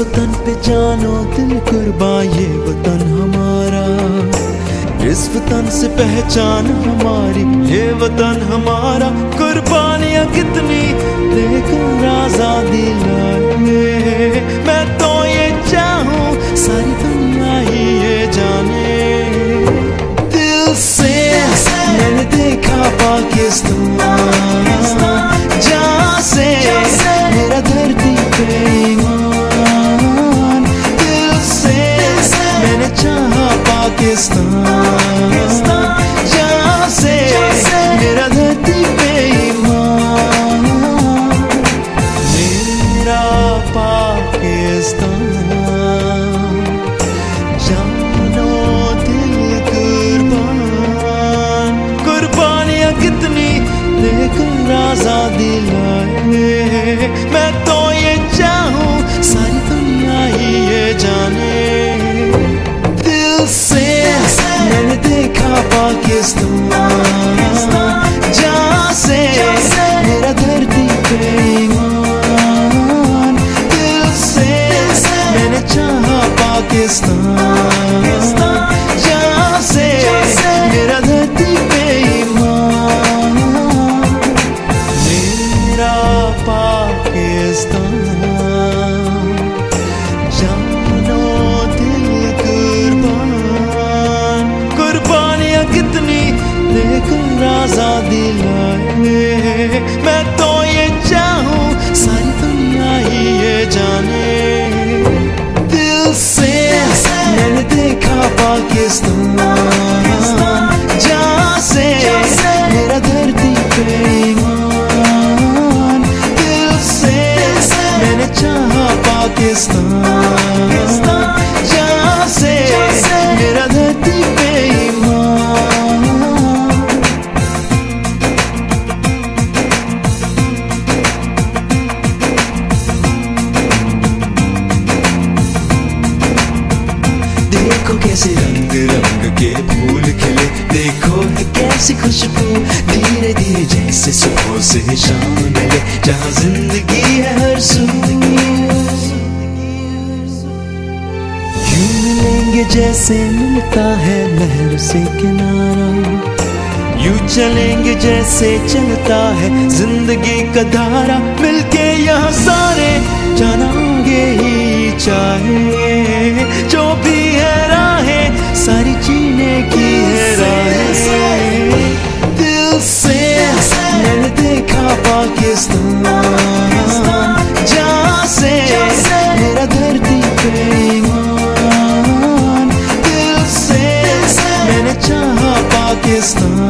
वतन पे जानो दिल कुर्बान, ये वतन हमारा। इस वतन से पहचान हमारी, ये वतन हमारा। कुर्बानियां कितनी देकर आजादी लाए, मैं तो ये चाहूं सारी दुनिया ही ये जाने। दिल से मैंने देखा पाकिस्तान, जहाँ से मेरा धरती पे ईमान। दिल से मैंने चाहा पाकिस्तान, जहाँ से मेरा धरती पे ईमान। मेरा पाकिस्तान, जानो दिल कुर्बान। कुर्बानियां कितनी देकर आजादी लाए, मैं तो ये चाहूं सारी दुनिया ही ये जाने। दिल से मैंने देखा पाकिस्तान, जहाँ से मेरा धरती पे ईमान। दिल से मैंने चाहा पाकिस्तान, जहाँ से मेरा धरती पे ईमान। मेरा पाकिस्तान, जानो दिल कुर्बान। कुर्बानियां कितनी देकर आजादी लाए, मैं तो ये चाहूं सारी दुनिया ही ये जाने। दिल से मैंने देखा पाकिस्तान, जहाँ से मेरा धरती पे ईमान। दिल से मैंने चाहा पाकिस्तान, जहाँ से मेरा धरती पे ईमान। देखो कैसे रंग रंग के फूल खिले, देखो है कैसी खुशबू धीरे धीरे जैसे सुबह से शाम मिले, जहाँ जिंदगी है हर सू। यूं मिलेंगे जैसे मिलता है लहर से किनारा, यूं चलेंगे जैसे चलता है जिंदगी का धारा। मिलके यहाँ सारे जानेंगे ही चाहे, जो भी है राहें सारी जीने की है राहें। दिल से मैंने देखा पाकिस्तान, जहाँ से मेरा धरती पे ईमान। दिल से मैंने चाहा पाकिस्तान,